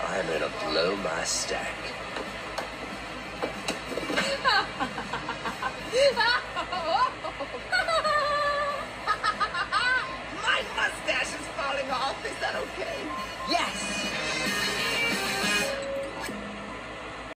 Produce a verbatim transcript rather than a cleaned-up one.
I'm gonna blow my stack. My mustache is falling off. Is that okay? Yes!